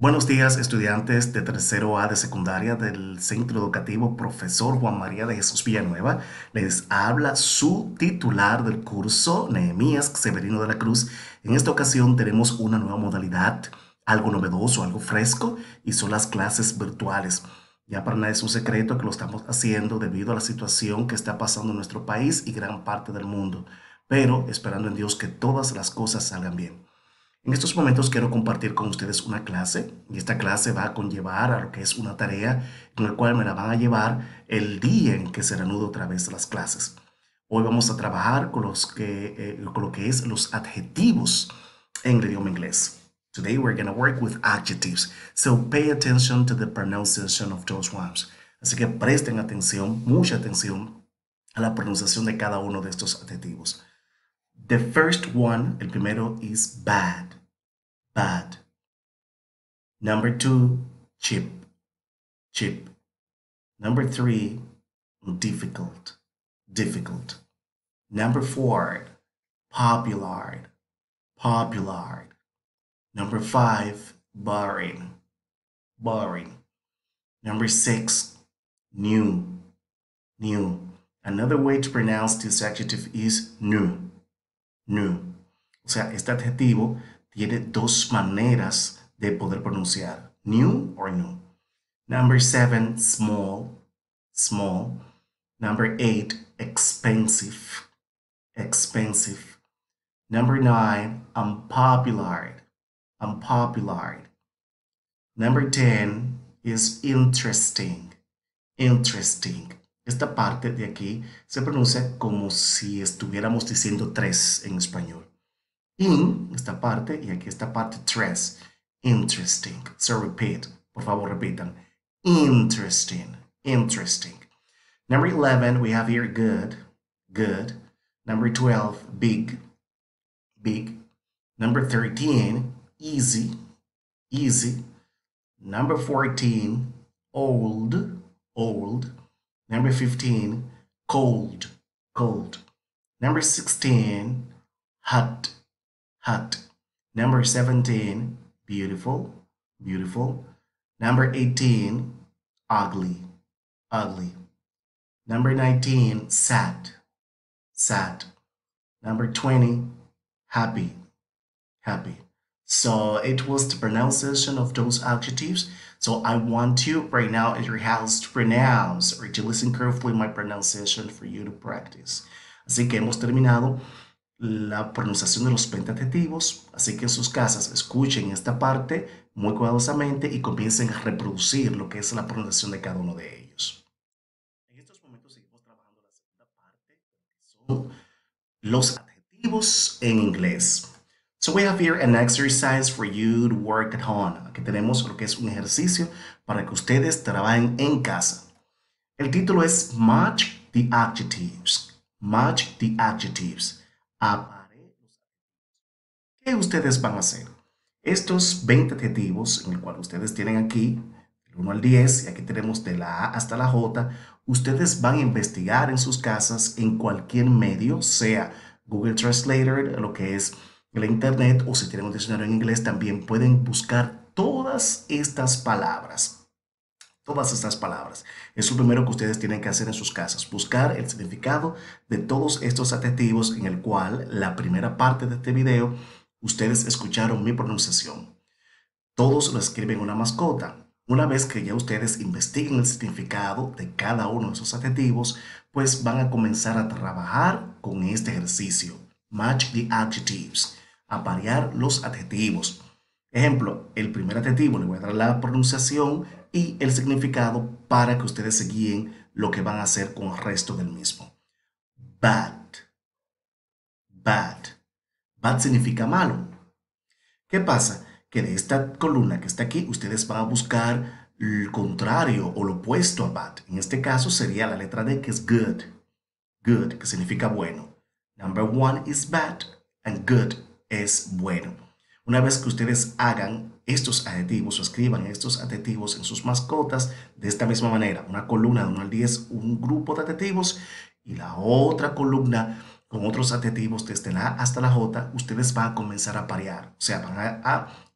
Buenos días, estudiantes de tercero A de secundaria del Centro Educativo Profesor Juan María de Jesús Villanueva. Les habla su titular del curso, Nehemías Severino de la Cruz. En esta ocasión tenemos una nueva modalidad, algo novedoso, algo fresco, y son las clases virtuales. Ya para nadie es un secreto que lo estamos haciendo debido a la situación que está pasando en nuestro país y gran parte del mundo, pero esperando en Dios que todas las cosas salgan bien. En estos momentos quiero compartir con ustedes una clase y esta clase va a conllevar a lo que es una tarea en la cual me la van a llevar el día en que se reanude otra vez las clases. Hoy vamos a trabajar con lo que es los adjetivos en el idioma inglés. Today we're going to work with adjectives, so pay attention to the pronunciation of those ones. Así que presten atención, mucha atención a la pronunciación de cada uno de estos adjetivos. The first one, el primero, is bad. Bad. Number two, cheap. Cheap. Number three, difficult. Difficult. Number four, popular. Popular. Number five, boring. Boring. Number six, new. New. Another way to pronounce this adjective is new. New. O sea, este adjetivo tiene dos maneras de poder pronunciar. New or new. Number seven, small. Small. Number eight, expensive. Expensive. Number nine, unpopular. Unpopular. Number 10 is interesting. Interesting. Esta parte de aquí se pronuncia como si estuviéramos diciendo tres en español. In, esta parte, y aquí esta parte, tres. Interesting. So repeat. Por favor, repitan. Interesting. Interesting. Number 11, we have here good. Good. Number 12, big. Big. Number 13, easy. Easy. Number 14, old. Old. Number 15, cold. Cold. Number 16, hot. Hot. Number 17, beautiful. Beautiful. Number 18, ugly. Ugly. Number 19, sad. Sad. Number 20, happy. Happy. So it was the pronunciation of those adjectives. So I want you right now at your house to pronounce or to listen carefully my pronunciation for you to practice. Así que hemos terminado la pronunciación de los 20 adjetivos. Así que en sus casas escuchen esta parte muy cuidadosamente y comiencen a reproducir lo que es la pronunciación de cada uno de ellos. En estos momentos seguimos trabajando la segunda parte, que son los adjetivos en inglés. So we have here an exercise for you to work at home. Aquí tenemos lo que es un ejercicio para que ustedes trabajen en casa. El título es Match the Adjectives. Match the Adjectives. Apare los adjetivos. ¿Qué ustedes van a hacer? Estos 20 adjetivos, en el cual ustedes tienen aquí del 1 al 10, y aquí tenemos de la A hasta la J, ustedes van a investigar en sus casas en cualquier medio, sea Google Translator, lo que es el internet, o si tienen un diccionario en inglés, también pueden buscar todas estas palabras. Todas estas palabras. Es lo primero que ustedes tienen que hacer en sus casas, buscar el significado de todos estos adjetivos en el cual la primera parte de este video ustedes escucharon mi pronunciación. Todos lo escriben una mascota. Una vez que ya ustedes investiguen el significado de cada uno de esos adjetivos, pues van a comenzar a trabajar con este ejercicio. Match the adjectives. Aparear los adjetivos. Ejemplo, el primer adjetivo le voy a dar la pronunciación y el significado para que ustedes se guíen lo que van a hacer con el resto del mismo. Bad. Bad. Bad significa malo. ¿Qué pasa? Que de esta columna que está aquí, ustedes van a buscar el contrario o lo opuesto a bad. En este caso sería la letra D, que es good. Good, que significa bueno. Number one is bad and good es bueno. Una vez que ustedes hagan estos adjetivos o escriban estos adjetivos en sus mascotas de esta misma manera, una columna de 1 al 10, un grupo de adjetivos y la otra columna con otros adjetivos desde la A hasta la J, ustedes van a comenzar a parear, o sea, van a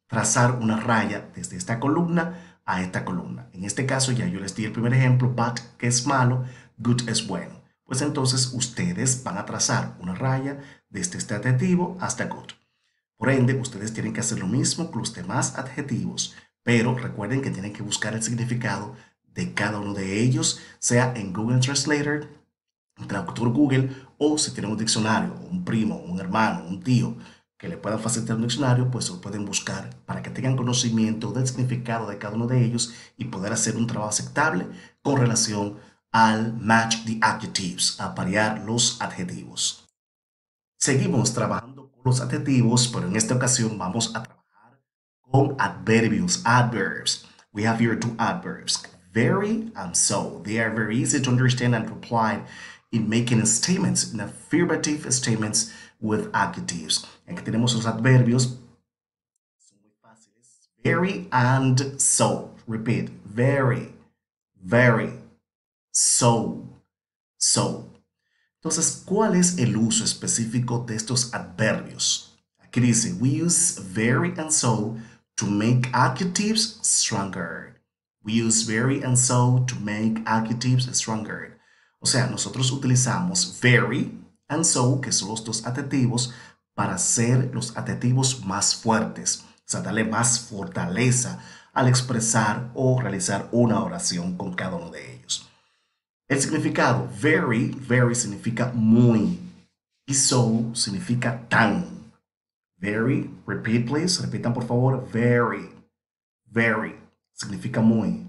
trazar una raya desde esta columna a esta columna. En este caso ya yo les di el primer ejemplo, bad que es malo, good es bueno. Pues entonces ustedes van a trazar una raya desde este adjetivo hasta good. Por ende, ustedes tienen que hacer lo mismo con los demás adjetivos, pero recuerden que tienen que buscar el significado de cada uno de ellos, sea en Google Translator, en Traductor Google, o si tienen un diccionario, un primo, un hermano, un tío que le puedan facilitar un diccionario, pues lo pueden buscar para que tengan conocimiento del significado de cada uno de ellos y poder hacer un trabajo aceptable con relación al match the adjectives, a parear los adjetivos. Seguimos trabajando con los adjetivos, pero en esta ocasión vamos a trabajar con adverbios, adverbs. We have here two adverbs, very and so. They are very easy to understand and to apply in making statements, in affirmative statements with adjectives. Aquí tenemos los adverbios, son muy fáciles. Very and so. Repeat, very, so, so. Entonces, ¿cuál es el uso específico de estos adverbios? Aquí dice, we use very and so to make adjectives stronger. We use very and so to make adjectives stronger. O sea, nosotros utilizamos very and so, que son los dos adjetivos, para hacer los adjetivos más fuertes. O sea, darle más fortaleza al expresar o realizar una oración con cada uno de ellos. El significado, very significa muy y so significa tan. Very, repeat please, repitan por favor, very significa muy.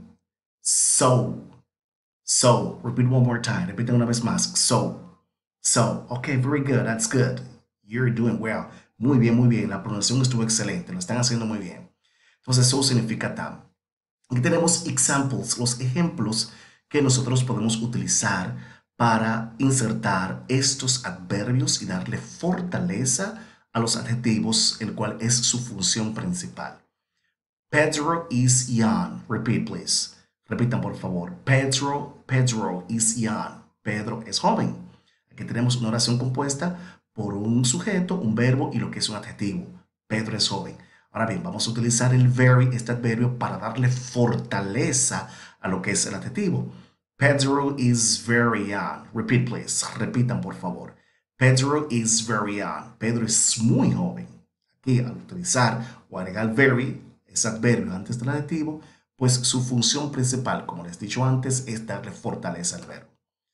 So, repeat one more time, repiten una vez más, so, okay, very good, that's good. You're doing well. Muy bien, la pronunciación estuvo excelente, lo están haciendo muy bien. Entonces, so significa tan. Aquí tenemos examples, los ejemplos que nosotros podemos utilizar para insertar estos adverbios y darle fortaleza a los adjetivos, el cual es su función principal. Pedro is young. Repeat, please. Repitan, por favor. Pedro is young. Pedro es joven. Aquí tenemos una oración compuesta por un sujeto, un verbo y lo que es un adjetivo. Pedro es joven. Ahora bien, vamos a utilizar el very, este adverbio, para darle fortaleza a lo que es el adjetivo. Pedro is very young. Repeat, please. Repitan, por favor. Pedro is very young. Pedro es muy joven. Aquí, al utilizar o agregar very, ese adverbio antes del adjetivo, pues su función principal, como les he dicho antes, es darle fortaleza al verbo.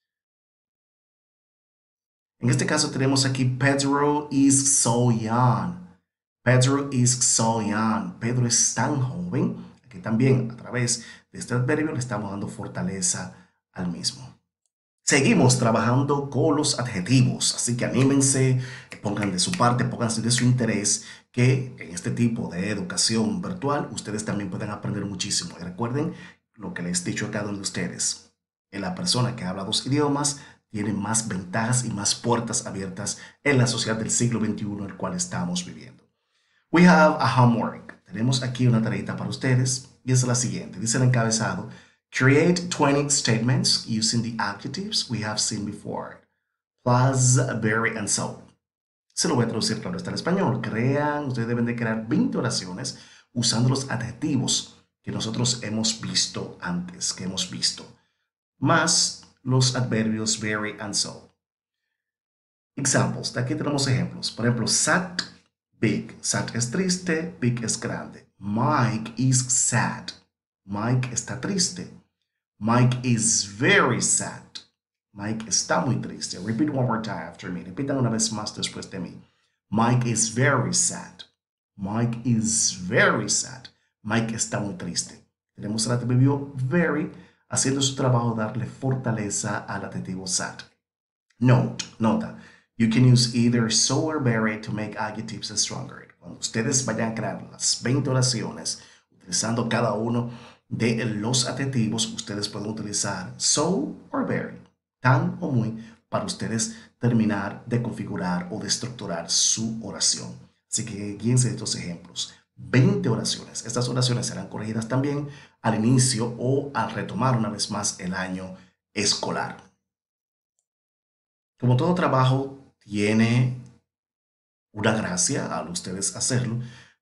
En este caso tenemos aquí Pedro is so young. Pedro is so young. Pedro es tan joven. Aquí también a través de este adverbio le estamos dando fortaleza al mismo. Seguimos trabajando con los adjetivos, así que anímense, pongan de su parte, pónganse de su interés, que en este tipo de educación virtual ustedes también pueden aprender muchísimo. Y recuerden lo que les he dicho a cada uno de ustedes. La persona que habla dos idiomas tiene más ventajas y más puertas abiertas en la sociedad del siglo XXI, el cual estamos viviendo. We have a homework. Tenemos aquí una tareita para ustedes y es la siguiente. Dice el encabezado, create 20 statements using the adjectives we have seen before, plus, very, and so. Se lo voy a traducir, claro, está en español. Ustedes deben de crear 20 oraciones usando los adjetivos que nosotros hemos visto antes, que hemos visto, más los adverbios very and so. Examples, de aquí tenemos ejemplos. Por ejemplo, sad, big. Sad es triste, big es grande. Mike is sad. Mike está triste. Mike is very sad. Mike está muy triste. Repeat one more time after me. Repitan una vez más después de mí. Mike is very sad. Mike is very sad. Mike está muy triste. Tenemos el adverbio very haciendo su trabajo darle fortaleza al adjetivo sad. Note, nota. You can use either so or very to make adjectives stronger. Cuando ustedes vayan a crear las 20 oraciones utilizando cada uno de los adjetivos, ustedes pueden utilizar so or very, tan o muy, para ustedes terminar de configurar o de estructurar su oración. Así que guíense de estos ejemplos. 20 oraciones. Estas oraciones serán corregidas también al inicio o al retomar una vez más el año escolar. Como todo trabajo tiene una gracia al ustedes hacerlo,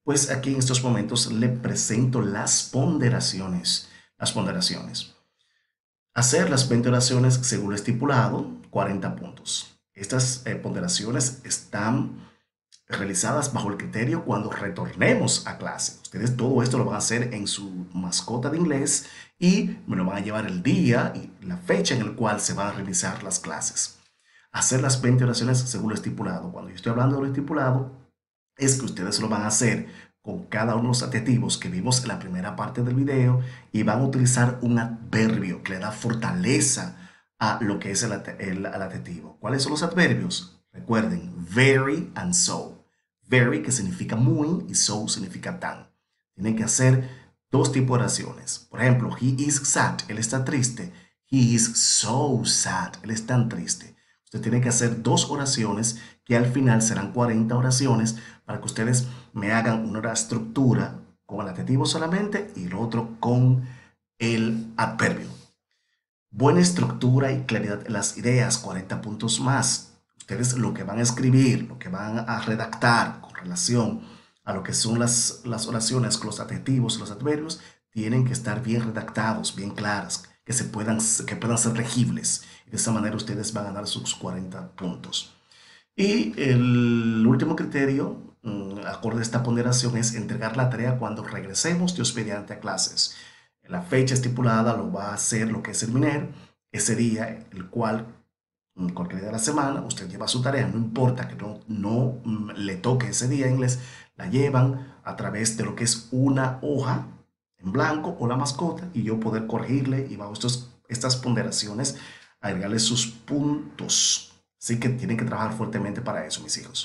Pues aquí en estos momentos le presento las ponderaciones. Las ponderaciones. Hacer las 20 oraciones según lo estipulado, 40 puntos. Estas ponderaciones están realizadas bajo el criterio cuando retornemos a clase. Ustedes todo esto lo van a hacer en su mascota de inglés y me lo van a llevar el día y la fecha en el cual se van a realizar las clases. Hacer las 20 oraciones según lo estipulado. Cuando yo estoy hablando de lo estipulado, es que ustedes lo van a hacer con cada uno de los adjetivos que vimos en la primera parte del video y van a utilizar un adverbio que le da fortaleza a lo que es el adjetivo. ¿Cuáles son los adverbios? Recuerden, very and so. Very, que significa muy, y so significa tan. Tienen que hacer dos tipos de oraciones. Por ejemplo, he is sad, él está triste. He is so sad, él es tan triste. Usted tiene que hacer dos oraciones que al final serán 40 oraciones para que ustedes me hagan una estructura con el adjetivo solamente y el otro con el adverbio. Buena estructura y claridad en las ideas, 40 puntos más. Ustedes lo que van a escribir, lo que van a redactar con relación a lo que son las oraciones con los adjetivos y los adverbios, tienen que estar bien redactados, bien claras, que puedan ser legibles. De esa manera ustedes van a ganar sus 40 puntos. Y el último criterio, acorde a esta ponderación, es entregar la tarea cuando regresemos Dios mediante a clases. La fecha estipulada lo va a hacer lo que es el MINER, ese día, el cual, cualquier día de la semana, usted lleva su tarea, no importa que no le toque ese día en inglés, la llevan a través de lo que es una hoja en blanco o la mascota y yo poder corregirle y bajo estas ponderaciones agregarle sus puntos. Así que tienen que trabajar fuertemente para eso, mis hijos.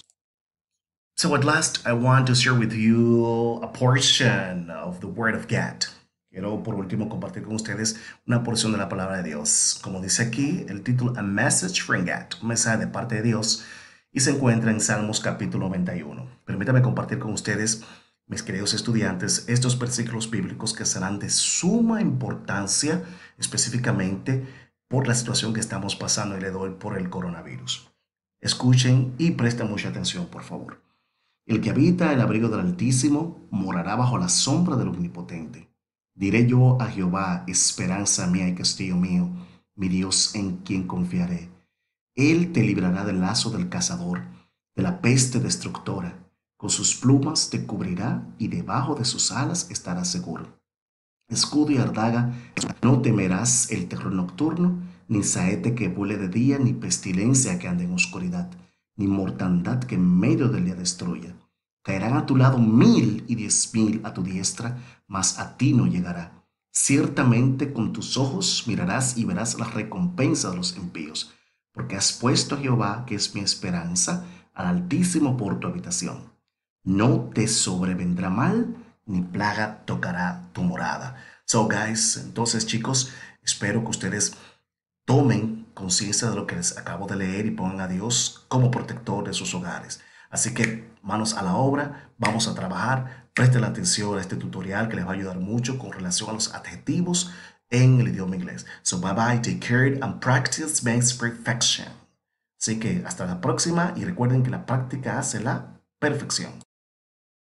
So at last, I want to share with you a portion of the Word of God. Quiero por último compartir con ustedes una porción de la palabra de Dios. Como dice aquí el título, A Message from God, un mensaje de parte de Dios, y se encuentra en Salmos capítulo 91. Permítame compartir con ustedes, mis queridos estudiantes, estos versículos bíblicos que serán de suma importancia, específicamente por la situación que estamos pasando el día de hoy por el coronavirus. Escuchen y presten mucha atención, por favor. El que habita el abrigo del Altísimo morará bajo la sombra del Omnipotente. Diré yo a Jehová, esperanza mía y castillo mío, mi Dios en quien confiaré. Él te librará del lazo del cazador, de la peste destructora. Con sus plumas te cubrirá y debajo de sus alas estarás seguro. Escudo y ardaga, no temerás el terror nocturno, ni saete que vuele de día, ni pestilencia que ande en oscuridad, ni mortandad que en medio del día destruya. Caerán a tu lado 1000 y 10.000 a tu diestra, mas a ti no llegará. Ciertamente con tus ojos mirarás y verás la recompensa de los impíos, porque has puesto a Jehová, que es mi esperanza, al Altísimo por tu habitación. No te sobrevendrá mal, ni plaga tocará tu morada. So guys, entonces chicos, espero que ustedes tomen conciencia de lo que les acabo de leer y pongan a Dios como protector de sus hogares. Así que manos a la obra, vamos a trabajar, presten la atención a este tutorial que les va a ayudar mucho con relación a los adjetivos en el idioma inglés. So bye bye, take care and practice makes perfection. Así que hasta la próxima y recuerden que la práctica hace la perfección.